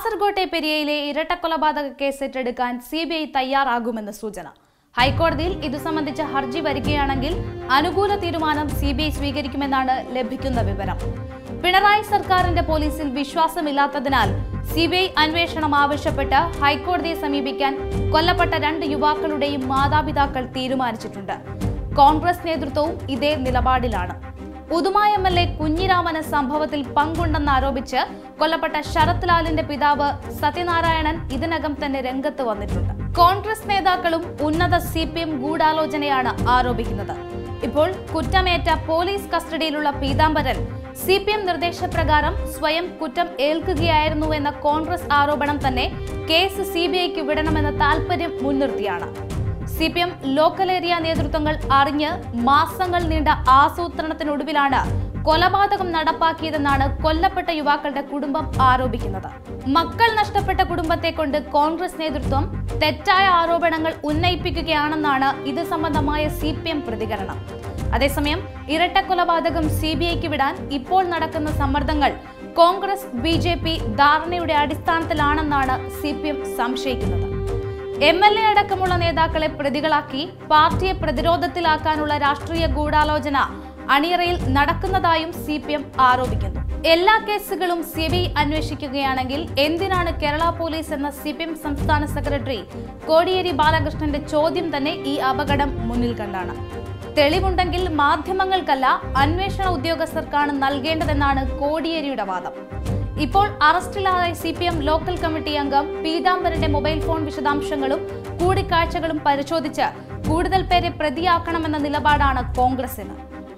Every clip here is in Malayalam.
കാസർകോട്ടെ പെരിയയിലെ ഇരട്ടക്കൊലപാതക കേസ് ഏറ്റെടുക്കാൻ സിബിഐ തയ്യാറാകുമെന്ന് സൂചന. ഹൈക്കോടതിയിൽ ഇതു സംബന്ധിച്ച ഹർജി വരികയാണെങ്കിൽ അനുകൂല തീരുമാനം സിബിഐ സ്വീകരിക്കുമെന്നാണ് ലഭിക്കുന്ന വിവരം. പിണറായി സർക്കാരിന്റെ പോലീസിൽ വിശ്വാസമില്ലാത്തതിനാൽ സിബിഐ അന്വേഷണം ആവശ്യപ്പെട്ട് ഹൈക്കോടതിയെ സമീപിക്കാൻ കൊല്ലപ്പെട്ട 2 യുവാക്കളുടെയും മാതാപിതാക്കൾ തീരുമാനിച്ചിട്ടുണ്ട്. കോൺഗ്രസ് നേതൃത്വവും ഇതേ നിലപാടിലാണ്. ഉദുമ എംഎൽഎ കുഞ്ഞിരാമന് സംഭവത്തിൽ പങ്കുണ്ടെന്നാരോപിച്ച് കൊല്ലപ്പെട്ട ശരത് ലാലിന്റെ പിതാവ് സത്യനാരായണൻ ഇതിനകം തന്നെ രംഗത്ത് വന്നിട്ടുണ്ട്. കോൺഗ്രസ് നേതാക്കളും ഉന്നത സിപിഎം ഗൂഢാലോചനയാണ് ആരോപിക്കുന്നത്. ഇപ്പോൾ കുറ്റമേറ്റ പോലീസ് കസ്റ്റഡിയിലുള്ള പീതാംബരൻ സിപിഎം നിർദ്ദേശപ്രകാരം സ്വയം കുറ്റം ഏൽക്കുകയായിരുന്നുവെന്ന കോൺഗ്രസ് ആരോപണം തന്നെ കേസ് സിബിഐക്ക് വിടണമെന്ന താൽപര്യം മുൻനിർത്തിയാണ്. സിപിഎം ലോക്കൽ ഏരിയ നേതൃത്വങ്ങൾ അറിഞ്ഞ് മാസങ്ങൾ നീണ്ട ആസൂത്രണത്തിനൊടുവിലാണ് കൊലപാതകം നടപ്പാക്കിയതെന്നാണ് കൊല്ലപ്പെട്ട യുവാക്കളുടെ കുടുംബം ആരോപിക്കുന്നത്. മക്കൾ നഷ്ടപ്പെട്ട കുടുംബത്തെ കൊണ്ട് കോൺഗ്രസ് നേതൃത്വം തെറ്റായ ആരോപണങ്ങൾ ഉന്നയിപ്പിക്കുകയാണെന്നാണ് ഇത് സംബന്ധമായ സിപിഎം പ്രതികരണം. അതേസമയം ഇരട്ടക്കൊലപാതകം സിബിഐക്ക് വിടാൻ ഇപ്പോൾ നടക്കുന്ന സമ്മർദ്ദങ്ങൾ കോൺഗ്രസ് ബിജെപി ധാരണയുടെ അടിസ്ഥാനത്തിലാണെന്നാണ് സിപിഎം സംശയിക്കുന്നത്. എംഎൽഎ അടക്കമുള്ള നേതാക്കളെ പ്രതികളാക്കി പാർട്ടിയെ പ്രതിരോധത്തിലാക്കാനുള്ള രാഷ്ട്രീയ ഗൂഢാലോചന അണിയറയിൽ നടക്കുന്നതായും സിപിഎം ആരോപിക്കുന്നു. എല്ലാ കേസുകളും സിബിഐ അന്വേഷിക്കുകയാണെങ്കിൽ എന്തിനാണ് കേരള പോലീസ് എന്ന സിപിഎം സംസ്ഥാന സെക്രട്ടറി കോടിയേരി ബാലകൃഷ്ണന്റെ ചോദ്യം തന്നെ ഈ അപകടം മുന്നിൽ കണ്ടാണ്. തെളിവുണ്ടെങ്കിൽ മാധ്യമങ്ങൾക്കല്ല അന്വേഷണ ഉദ്യോഗസ്ഥർക്കാണ് നൽകേണ്ടതെന്നാണ് കോടിയേരിയുടെ വാദം. ഇപ്പോൾ അറസ്റ്റിലായ സിപിഎം ലോക്കൽ കമ്മിറ്റി അംഗം പീതാംബരന്റെ മൊബൈൽ ഫോൺ വിശദാംശങ്ങളും കൂടിക്കാഴ്ചകളും പരിശോധിച്ച് കൂടുതൽ പേരെ പ്രതിയാക്കണമെന്ന നിലപാടാണ് കോൺഗ്രസിന്.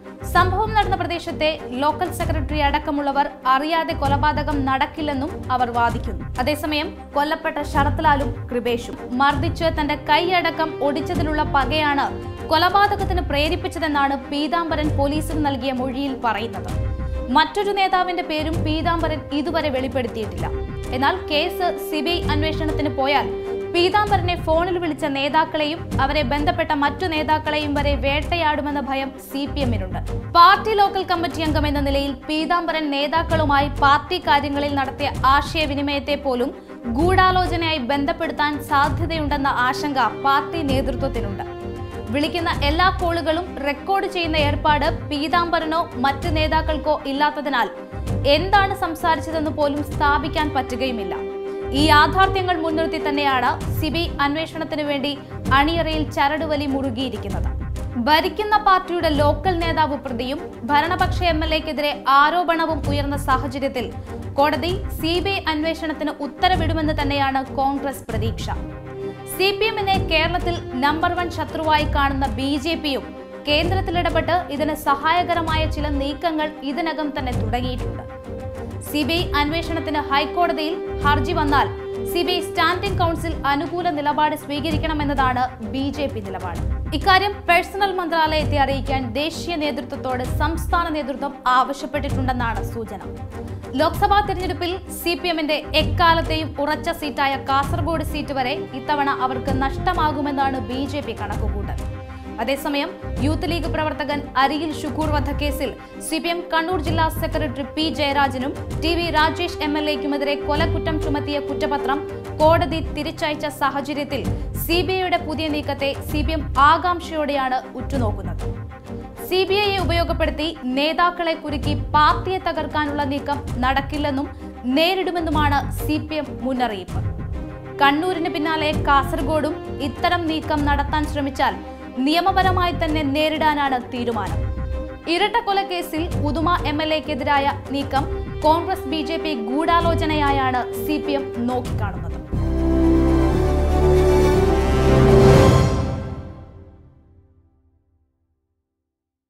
സംഭവം നടന്ന പ്രദേശത്തെ ലോക്കൽ സെക്രട്ടറി അടക്കമുള്ളവർ അറിയാതെ കൊലപാതകം നടക്കില്ലെന്നും അവർ വാദിക്കുന്നു. അതേസമയം കൊല്ലപ്പെട്ട ശരത് ലാലും കൃപേഷും മർദ്ദിച്ച് തന്റെ കൈയടക്കം ഒടിച്ചതിലുള്ള പകയാണ് കൊലപാതകത്തിന് പ്രേരിപ്പിച്ചതെന്നാണ് പീതാംബരൻ പോലീസിന് നൽകിയ മൊഴിയിൽ പറയുന്നത്. മറ്റൊരു നേതാവിന്റെ പേരും പീതാംബരൻ ഇതുവരെ വെളിപ്പെടുത്തിയിട്ടില്ല. എന്നാൽ കേസ് സിബിഐ അന്വേഷണത്തിന് പോയാൽ പീതാംബരനെ ഫോണിൽ വിളിച്ച നേതാക്കളെയും അവരെ ബന്ധപ്പെട്ട മറ്റു നേതാക്കളെയും വരെ വേട്ടയാടുമെന്ന ഭയം സിപിഎമ്മിനുണ്ട്. പാർട്ടി ലോക്കൽ കമ്മിറ്റി അംഗം എന്ന നിലയിൽ പീതാംബരൻ നേതാക്കളുമായി പാർട്ടി കാര്യങ്ങളിൽ നടത്തിയ ആശയവിനിമയത്തെ പോലും ഗൂഢാലോചനയായി ബന്ധപ്പെടുത്താൻ സാധ്യതയുണ്ടെന്ന ആശങ്ക പാർട്ടി നേതൃത്വത്തിനുണ്ട്. വിളിക്കുന്ന എല്ലാ കോളുകളും റെക്കോർഡ് ചെയ്യുന്ന ഏർപ്പാട് പീതാംബരനോ മറ്റ് നേതാക്കൾക്കോ ഇല്ലാത്തതിനാൽ എന്താണ് സംസാരിച്ചതെന്ന് പോലും സ്ഥാപിക്കാൻ പറ്റുകയുമില്ല. ഈ യാഥാർത്ഥ്യങ്ങൾ മുൻനിർത്തി തന്നെയാണ് സിബിഐ അന്വേഷണത്തിനു വേണ്ടി അണിയറയിൽ ചരടുവലി മുറുകിയിരിക്കുന്നത്. ഭരിക്കുന്ന പാർട്ടിയുടെ ലോക്കൽ നേതാവ് പ്രതിയും ഭരണപക്ഷ എംഎൽഎക്കെതിരെ ആരോപണവും ഉയർന്ന സാഹചര്യത്തിൽ കോടതി സിബിഐ അന്വേഷണത്തിന് ഉത്തരവിടുമെന്ന് തന്നെയാണ് കോൺഗ്രസ് പ്രതീക്ഷ. സിപിഎമ്മിനെ കേരളത്തിൽ നമ്പർ 1 ശത്രുവായി കാണുന്ന ബിജെപിയും കേന്ദ്രത്തിലിടപെട്ട് ഇതിന് സഹായകരമായ ചില നീക്കങ്ങൾ ഇതിനകം തന്നെ തുടങ്ങിയിട്ടുണ്ട്. സിബിഐ അന്വേഷണത്തിന് ഹൈക്കോടതിയിൽ ഹർജി വന്നാൽ സിബിഐ സ്റ്റാൻഡിംഗ് കൗൺസിൽ അനുകൂല നിലപാട് സ്വീകരിക്കണമെന്നതാണ് ബിജെപി നിലപാട്. ഇക്കാര്യം പേഴ്സണൽ മന്ത്രാലയത്തെ അറിയിക്കാൻ ദേശീയ നേതൃത്വത്തോട് സംസ്ഥാന നേതൃത്വം ആവശ്യപ്പെട്ടിട്ടുണ്ടെന്നാണ് സൂചന. ലോക്സഭാ തെരഞ്ഞെടുപ്പിൽ സിപിഎമ്മിന്റെ എക്കാലത്തെയും ഉറച്ച സീറ്റായ കാസർഗോഡ് സീറ്റ് വരെ ഇത്തവണ അവർക്ക് നഷ്ടമാകുമെന്നാണ് ബിജെപി കണക്കുകൂട്ടൽ. അതേസമയം യൂത്ത് ലീഗ് പ്രവർത്തകൻ അരിയിൽ ഷുക്കൂർ വധക്കേസിൽ സിപിഎം കണ്ണൂർ ജില്ലാ സെക്രട്ടറി പി ജയരാജനും ടി വി രാജേഷ് എംഎൽഎക്കുമെതിരെ കൊലക്കുറ്റം ചുമത്തിയ കുറ്റപത്രം കോടതി തിരിച്ചയച്ച സാഹചര്യത്തിൽ സിബിഐയുടെ പുതിയ നീക്കത്തെ സിപിഎം ആകാംക്ഷയോടെയാണ് ഉറ്റുനോക്കുന്നത്. സിബിഐയെ ഉപയോഗപ്പെടുത്തി നേതാക്കളെ കുരുക്കി പാർട്ടിയെ തകർക്കാനുള്ള നീക്കം നടക്കില്ലെന്നും നേരിടുമെന്നുമാണ് സിപിഎം മുന്നറിയിപ്പ്. കണ്ണൂരിന് പിന്നാലെ കാസർഗോഡും ഇത്തരം നീക്കം നടത്താൻ ശ്രമിച്ചാൽ നിയമപരമായി തന്നെ നേരിടാനാണ് തീരുമാനം. ഇരട്ടക്കൊലക്കേസിൽ ഉദുമ എംഎൽഎക്കെതിരായ നീക്കം കോൺഗ്രസ് ബിജെപി ഗൂഢാലോചനയായാണ് സിപിഎം നോക്കിക്കാണുന്നത്.